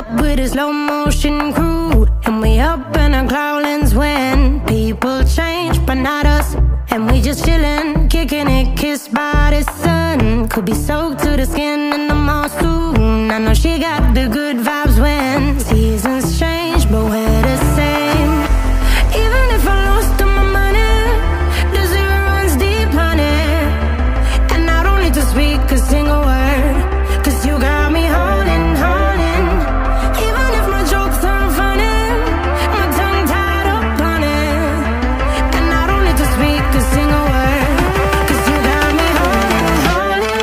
up with a slow motion crew, and we up in our cloudlands when people change, but not us. And we just chillin', kicking it, kissed by the sun. Could be soaked to the skin in the mall soon. I know she got the good vibes when seasons change, but we're the same. Even if I lost all my money, the zero runs deep, honey. And I don't need to speak a single word, 'cause you got me holding, holding. Even if my jokes aren't funny, my tongue tied up on it. And I don't need to speak a single word, 'cause you got me holding, holding.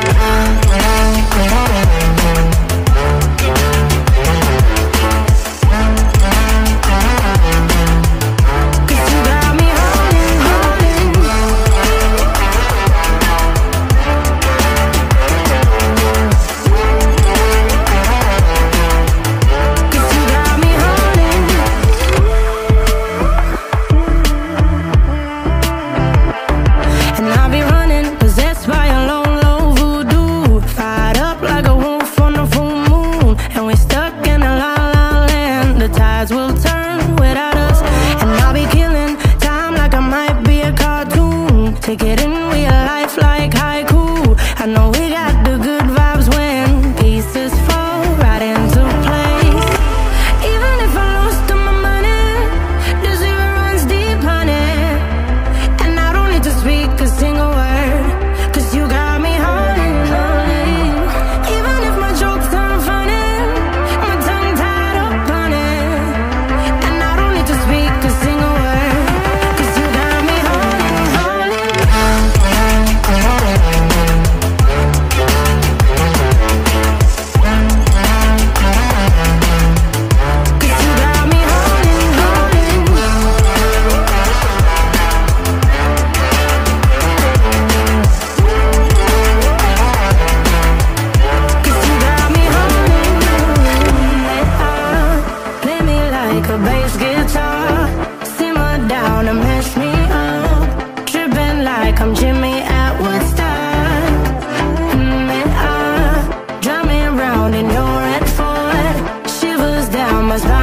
'Cause you got me holding, holding. 'Cause you got me holding. And I'll be running, possessed by a low, low voodoo. Fired up like a wolf on the full moon. And we're stuck in a la la land. The tides will turn without us. And I'll be killing time like I might be a cartoon. Take it in real life like haiku. I know we got the good vibes when pieces fall right into place. Even if I lost all my money, the zero runs deep, honey. And I don't need to speak a single word, 'cause you got me holding, holding. Even if my jokes aren't funny, my tongue tied up on it. And I don't need to speak a single word, 'cause you got me holding, holding. 'Cause you got me holding, holding. 'Cause you got me holding, holding. Play me like a bass guitar, simmer down and mess me up. Tripping like I'm Jimmy at Woodstock. Drive me around in your red Ford, shivers down my spine.